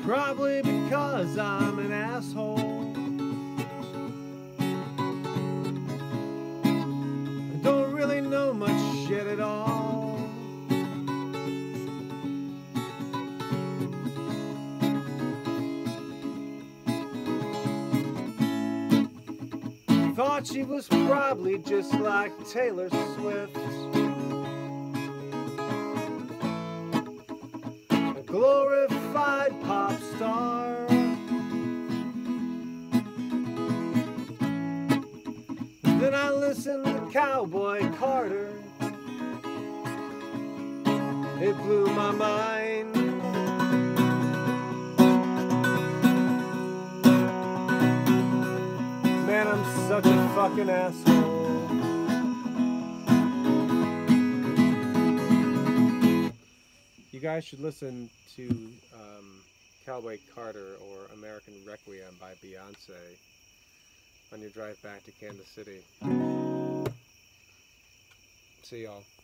Probably because I'm an asshole. I don't really know much shit at all. Thought she was probably just like Taylor Swift, a glorified pop star. Then I listened to Cowboy Carter. It blew my mind. Man, I'm such a fucking asshole. You guys should listen to Cowboy Carter or American Requiem by Beyonce on your drive back to Kansas City. See y'all.